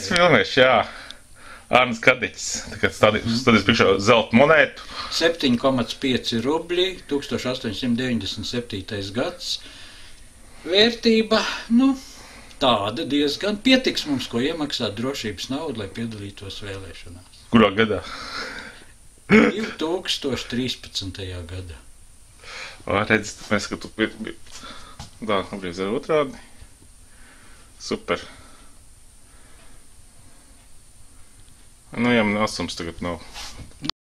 Filmēs, jā. Arnis Kadiķis. Tagad stādīs priekšā zelta monētu. 7,5 rubļi, 1897. gads. Vērtība, tāda diezgan pietiks mums, ko iemaksāt drošības naudu, lai piedalītos vēlēšanās. Kurā gadā? 2013. gadā. Redz, mēs, ka tu apgriez ar otrādi. Super. Jā, man asums tagad nav.